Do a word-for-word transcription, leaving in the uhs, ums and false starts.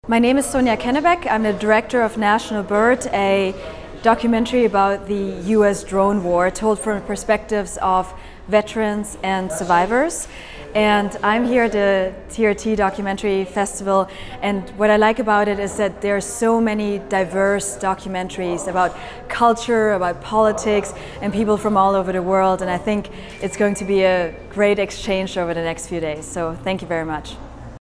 My name is Sonia Kennebeck. I'm the director of National Bird, a documentary about the U S drone war told from the perspectives of veterans and survivors. And I'm here at the T R T Documentary Festival, and what I like about it is that there are so many diverse documentaries about culture, about politics, and people from all over the world, and I think it's going to be a great exchange over the next few days. So thank you very much.